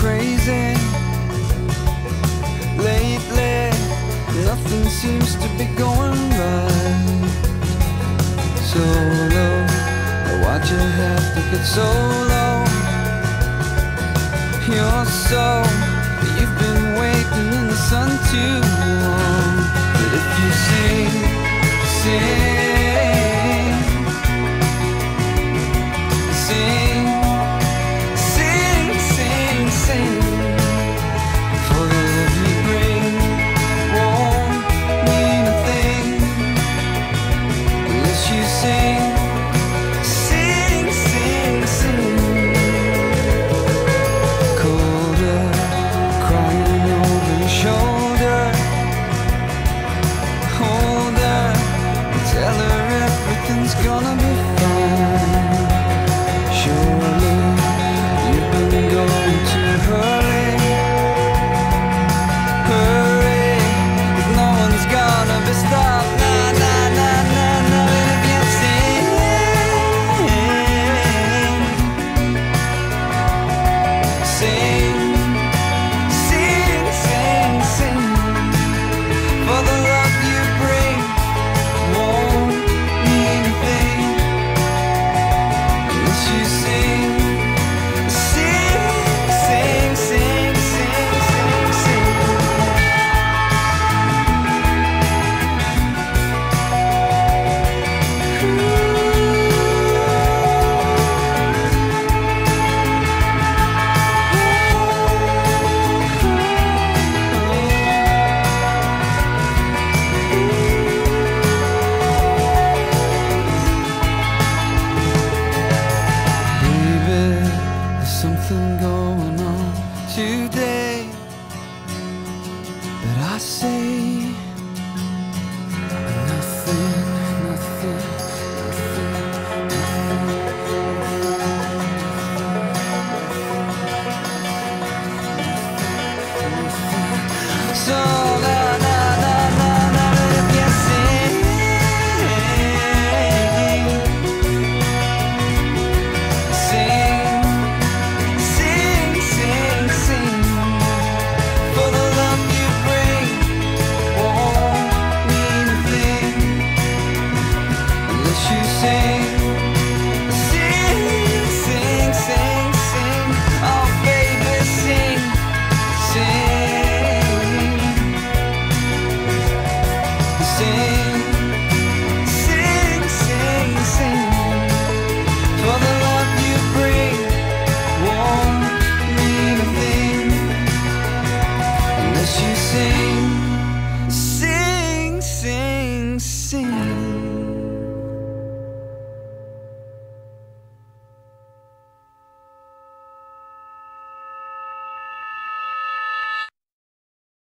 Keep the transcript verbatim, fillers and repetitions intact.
crazy. Lately, nothing seems to be going right. Solo, why'd you have to get so low? You're so, you've been waiting in the sun too long. But if you sing, sing, sing, sing, sing, sing, for the love you bring won't mean a thing unless you sing, sing, sing, sing. Colder, crying over your shoulder. Hold her, tell her everything's gonna be fine. Surely you've been going too early. Hurry, 'cause no one's gonna be stopped. Nah, nah, nah, nah, nah. And if you sing, sing, sing, sing, sing, for the love you bring won't mean a thing unless you sing, sing, sing, sing, sing, sing, sing. Baby, there's something going on today, but I say nothing, nothing, nothing. So na na na na na, if you sing, sing, sing, sing, sing, for the love you bring won't mean a thing unless you sing, sing, sing, sing, sing. Oh baby, sing, sing, sing.